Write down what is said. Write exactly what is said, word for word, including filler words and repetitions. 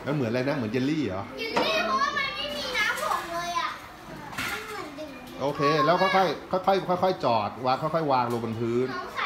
แล้วเหมือนอะไรนะเหมือนเยลลี่เหรอเยลลี่เพราะว่ามันไม่มีน้ำผงเลยอ่ะมันเหมือนดื่มโอเคแล้วค่อยๆค่อยๆค่อยๆจอดวางค่อยๆวางลงบนพื้นน้องใส่